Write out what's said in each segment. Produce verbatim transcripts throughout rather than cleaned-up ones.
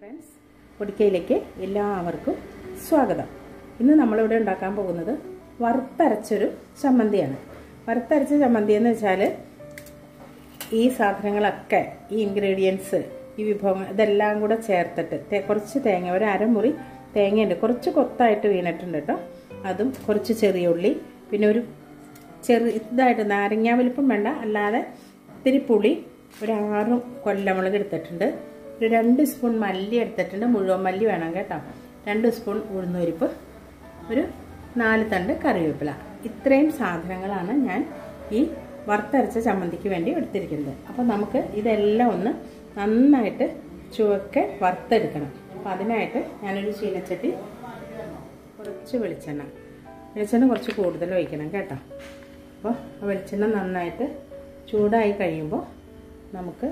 Friends, പൊടിക്കയിലേക്ക് എല്ലാവർക്കും സ്വാഗതം. ഇന്ന് നമ്മളിവിടെ ഉണ്ടാക്കാൻ പോകുന്നത് വറുത്തരച്ചൊരു ചമ്മന്തിയാണ്. വറുത്തരച്ച ചമ്മന്തി എന്ന് വെച്ചാൽ ഈ സാധനങ്ങളൊക്കെ, ഈ ഇൻഗ്രീഡിയൻസ്, ഈ വിഭവങ്ങൾ ഇതെല്ലാം കൂടെ ചേർത്തിട്ട് കുറച്ച് തേങ്ങ, ഒരു അരമുറി തേങ്ങയുണ്ട്, കുറച്ച് കൊത്തായിട്ട് വീണിട്ടുണ്ട് കേട്ടോ. അതും കുറച്ച് ചെറിയ ഉള്ളി, പിന്നെ ഒരു ചെറു ഇതായിട്ട് നാരങ്ങ വലിപ്പം വേണ്ട, അല്ലാതെ ഇത്തിരി പുളി, ഒരു ആറ് കൊല്ലമുളക് എടുത്തിട്ടുണ്ട്, ഒരു രണ്ട് സ്പൂൺ മല്ലി എടുത്തിട്ടുണ്ട്, മുഴുവൻ മല്ലി വേണം കേട്ടോ, രണ്ട് സ്പൂൺ ഉഴുന്നുപരിപ്പ്, ഒരു നാല് തണ്ട് കറിവേപ്പില. ഇത്രയും സാധനങ്ങളാണ് ഞാൻ ഈ വറുത്തരച്ച ചമ്മന്തിക്ക് വേണ്ടി എടുത്തിരിക്കുന്നത്. അപ്പോൾ നമുക്ക് ഇതെല്ലാം ഒന്ന് നന്നായിട്ട് ചുവക്കെ വറുത്തെടുക്കണം. അപ്പോൾ അതിനായിട്ട് ഞാനൊരു ചീനച്ചട്ടി, കുറച്ച് വെളിച്ചെണ്ണ വെളിച്ചെണ്ണ കുറച്ച് കൂടുതൽ ഒഴിക്കണം കേട്ടോ. അപ്പോൾ ആ വെളിച്ചെണ്ണ നന്നായിട്ട് ചൂടായി കഴിയുമ്പോൾ നമുക്ക്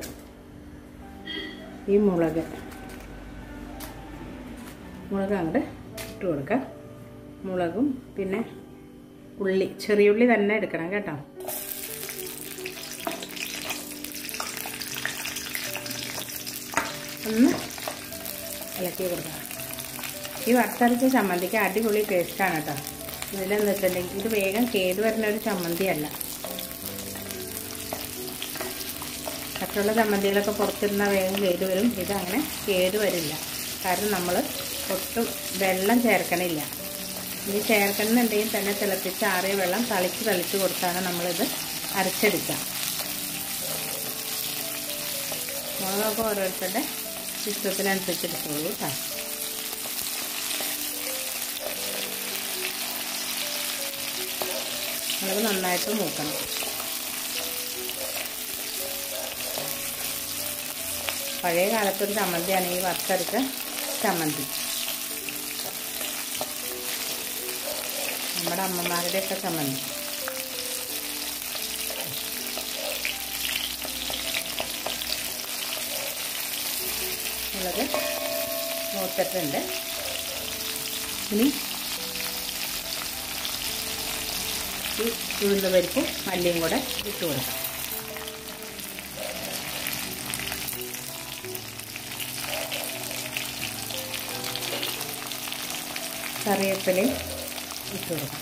ഈ മുളക് മുളക് അങ്ങോട്ട് ഇട്ട് കൊടുക്കാം. മുളകും പിന്നെ ഉള്ളി, ചെറിയ ഉള്ളി തന്നെ എടുക്കണം കേട്ടോ. ഒന്ന് ഇളക്കി കൊടുക്കാം. ഈ വറുത്തരച്ച ചമ്മന്തിക്ക് അടിപൊളി ടേസ്റ്റാണ് കേട്ടോ. ഇതിലെന്ന് വെച്ചിട്ടുണ്ടെങ്കിൽ ഇത് വേഗം കേട് വരുന്ന ഒരു ചമ്മന്തിയല്ല. മറ്റുള്ള ചമ്മന്തികളൊക്കെ പുറത്തിരുന്ന വേഗം കേട് വരും, ഇതങ്ങനെ കേട് വരില്ല. കാരണം നമ്മൾ ഒട്ടും വെള്ളം ചേർക്കണില്ല. ഇനി ചേർക്കണമെന്നുണ്ടെങ്കിൽ തന്നെ തിളപ്പിച്ച് ആറിയ വെള്ളം തളിച്ച് തളിച്ച് കൊടുത്താണ് നമ്മളിത് അരച്ചെടുക്കുക. മുളകൊക്കെ ഓരോരുത്തരുടെ ഇഷ്ടത്തിനനുസരിച്ച് എടുത്തോളൂ കേട്ടോ. മുളക് നന്നായിട്ട് മൂക്കണം. പഴയ കാലത്തൊരു ചമ്മന്തിയാണ് ഈ വറുത്തരച്ച ചമ്മന്തി. നമ്മുടെ അമ്മമാരുടെയൊക്കെ ചമ്മന്തി. മുളക് മൂത്തിട്ടുണ്ട്. ഇനി ഈ ഉഴുന്ന പരിപ്പും മല്ലിയും കൂടെ ഇട്ട് കൊടുക്കാം. കറിവേപ്പിലയും ഇട്ട് കൊടുക്കാം.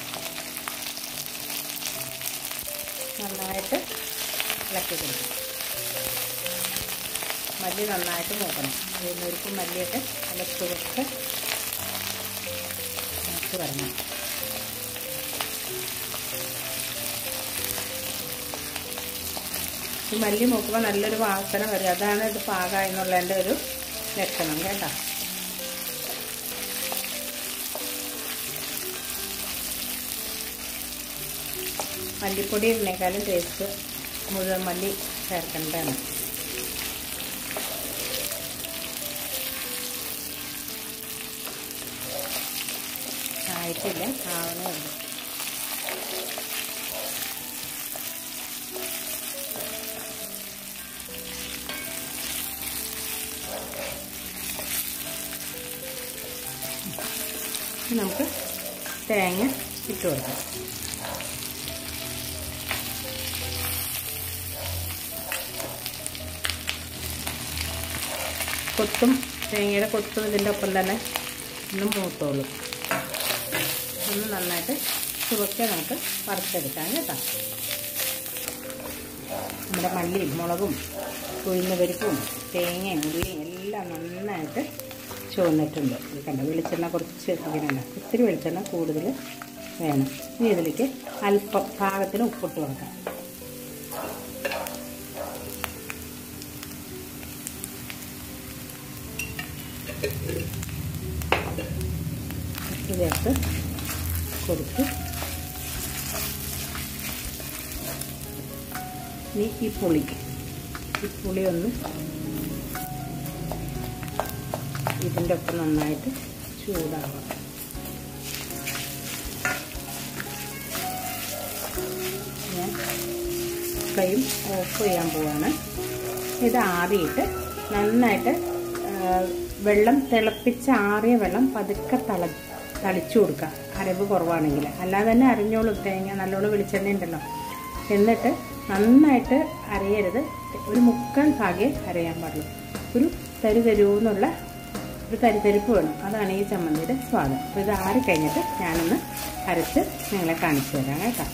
നന്നായിട്ട് ഇളക്കി കൊടുക്കാം. മല്ലി നന്നായിട്ട് നോക്കണം. ഉഴുന്നുപരിപ്പും മല്ലിയൊക്കെ നല്ല ചുവട്ട് നോക്കി വരണം. ഈ മല്ലി നോക്കുമ്പോൾ നല്ലൊരു വാസന വരും. അതാണ് ഇത് പാകം എന്നുള്ളതിൻ്റെ ഒരു ലക്ഷണം കേട്ടോ. മല്ലിപ്പൊടി ഇടുന്നേക്കാളും ടേസ്റ്റ് മുഴുവൻ മല്ലി ചേർക്കേണ്ടതാണ്. ആയിട്ടില്ല, ആവണേ ഉള്ളൂ. നമുക്ക് തേങ്ങ ഇട്ട് കൊടുക്കാം. കൊത്തും തേങ്ങയുടെ കൊത്തും ഇതിൻ്റെ ഒപ്പം തന്നെ ഒന്ന് മൂത്തോളും. ഒന്ന് നന്നായിട്ട് ചുവക്കെ നമുക്ക് വറുത്തെടുക്കാം കേട്ടോ. നമ്മുടെ മല്ലിയും മുളകും ഉഴുന്നുപരിപ്പും തേങ്ങയും ഉള്ളിയും എല്ലാം നന്നായിട്ട് ചുവന്നിട്ടുണ്ട്. കണ്ട വെളിച്ചെണ്ണ കുറച്ച് ഇങ്ങനെയല്ല, ഇത്തിരി വെളിച്ചെണ്ണ കൂടുതൽ വേണം. ഇനി ഇതിലേക്ക് അല്പം പാകത്തിന് ഉപ്പിട്ട് കൊടുക്കാം. ചേർത്ത് കൊടുത്ത് ഇനി ഈ പുളി ഈ പുളി ഒന്ന് ഇതിൻ്റെ ഒപ്പം നന്നായിട്ട് ചൂടാവാം. ഞാൻ ഫ്ലെയിം ഓഫ് ചെയ്യാൻ പോവാണ്. ഇത് ആറിയിട്ട് നന്നായിട്ട് വെള്ളം തിളപ്പിച്ച് ആറിയ വെള്ളം പതുക്കെ തള തളിച്ചു കൊടുക്കുക. അരവ് കുറവാണെങ്കിൽ, അല്ലാതെ തന്നെ അരിഞ്ഞോളും. തേങ്ങ നല്ലോണം വെളിച്ചെണ്ണ ഉണ്ടല്ലോ. എന്നിട്ട് നന്നായിട്ട് അരയരുത്, ഒരു മുക്കാൽ ഭാഗേ അരയാൻ പാടുള്ളൂ. ഒരു തരു തരുവെന്നുള്ള ഒരു തരിതരിപ്പ് വേണം. അതാണ് ഈ ചമ്മന്തിയുടെ സ്വാദം. അപ്പോൾ ഇത് ആറി കഴിഞ്ഞിട്ട് ഞാനൊന്ന് അരച്ച് നിങ്ങളെ കാണിച്ചു തരാം കേട്ടോ.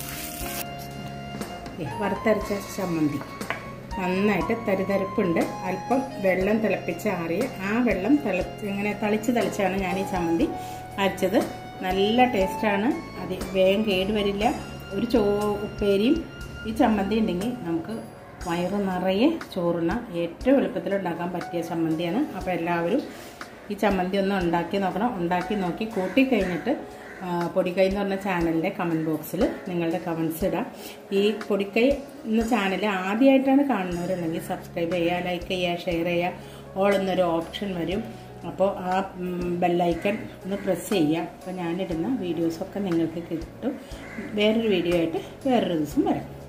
വറുത്തരച്ച ചമ്മന്തി നന്നായിട്ട് തരിതരിപ്പുണ്ട്. അല്പം വെള്ളം തിളപ്പിച്ച് ആറിയ ആ വെള്ളം തിള ഇങ്ങനെ തളിച്ച് തളിച്ചാണ് ഞാൻ ഈ ചമ്മന്തി അരച്ചത്. നല്ല ടേസ്റ്റാണ്. അത് വേഗം കേടുവരില്ല. ഒരു ചോ ഉപ്പേരിയും ഈ ചമ്മന്തി ഉണ്ടെങ്കിൽ നമുക്ക് വയറ് നിറയെ ചോറുണ്ണ ഏറ്റവും എളുപ്പത്തിൽ ഉണ്ടാക്കാൻ പറ്റിയ ചമ്മന്തിയാണ്. അപ്പോൾ എല്ലാവരും ഈ ചമ്മന്തി ഒന്ന് ഉണ്ടാക്കി നോക്കണം. ഉണ്ടാക്കി നോക്കി കൂട്ടിക്കഴിഞ്ഞിട്ട് പൊടിക്കൈ എന്ന് പറഞ്ഞ ചാനലിൻ്റെ കമൻറ്റ് ബോക്സിൽ നിങ്ങളുടെ കമൻറ്റ്സ് ഇടാം. ഈ പൊടിക്കൈ എന്ന ചാനൽ ആദ്യമായിട്ടാണ് കാണുന്നവരുണ്ടെങ്കിൽ സബ്സ്ക്രൈബ് ചെയ്യുക, ലൈക്ക് ചെയ്യുക, ഷെയർ ചെയ്യുക. ഓൾ എന്നൊരു ഓപ്ഷൻ വരും. അപ്പോൾ ആ ബെല്ലൈക്കൺ ഒന്ന് പ്രസ് ചെയ്യുക. അപ്പോൾ ഞാനിടുന്ന വീഡിയോസൊക്കെ നിങ്ങൾക്ക് കിട്ടും. വേറൊരു വീഡിയോ ആയിട്ട് വേറൊരു ദിവസം വരാം.